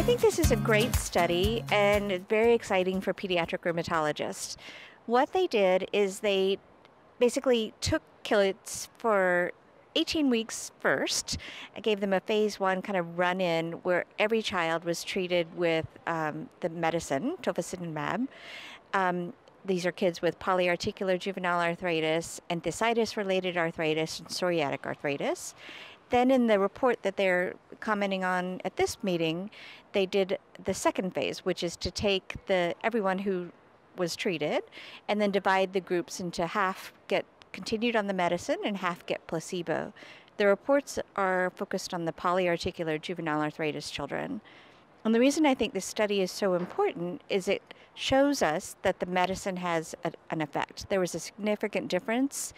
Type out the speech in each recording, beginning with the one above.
think this is a great study and very exciting for pediatric rheumatologists. What they did is they basically took kids for 18 weeks first. I gave them a phase 1 kind of run-in where every child was treated with the medicine, tofacitinib. These are kids with polyarticular juvenile arthritis, enthesitis-related arthritis, and psoriatic arthritis. Then in the report that they're commenting on at this meeting, they did the second phase, which is to take everyone who was treated and then divide the groups into half get continued on the medicine and half get placebo. The reports are focused on the polyarticular juvenile arthritis children. And the reason I think this study is so important is it shows us that the medicine has an effect. There was a significant difference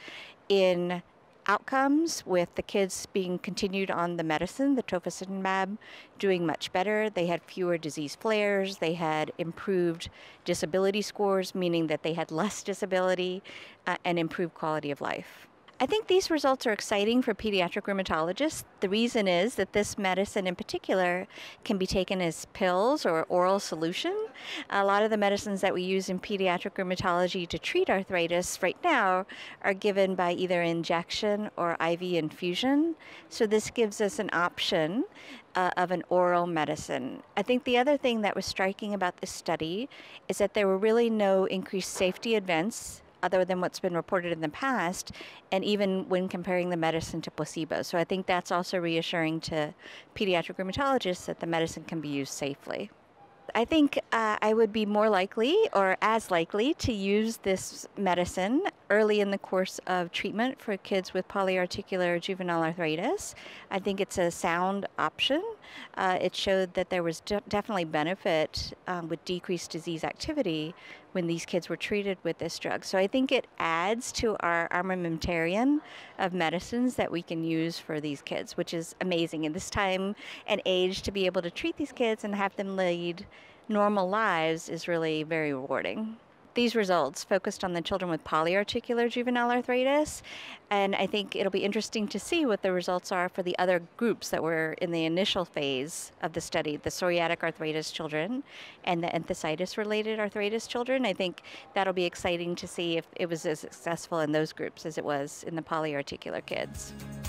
in outcomes with the kids being continued on the medicine, the tofacitinib, doing much better. They had fewer disease flares. They had improved disability scores, meaning that they had less disability and improved quality of life. I think these results are exciting for pediatric rheumatologists. The reason is that this medicine in particular can be taken as pills or oral solution. A lot of the medicines that we use in pediatric rheumatology to treat arthritis right now are given by either injection or IV infusion. So this gives us an option of an oral medicine. I think the other thing that was striking about this study is that there were really no increased safety events other than what's been reported in the past, and even when comparing the medicine to placebo. So I think that's also reassuring to pediatric rheumatologists that the medicine can be used safely. I think I would be more likely or as likely to use this medicine early in the course of treatment for kids with polyarticular juvenile arthritis. I think it's a sound option. It showed that there was definitely benefit with decreased disease activity when these kids were treated with this drug. So I think it adds to our armamentarium of medicines that we can use for these kids, which is amazing. In this time and age, to be able to treat these kids and have them lead normal lives is really very rewarding. These results focused on the children with polyarticular juvenile arthritis, and I think it'll be interesting to see what the results are for the other groups that were in the initial phase of the study, the psoriatic arthritis children and the enthesitis-related arthritis children. I think that'll be exciting to see if it was as successful in those groups as it was in the polyarticular kids.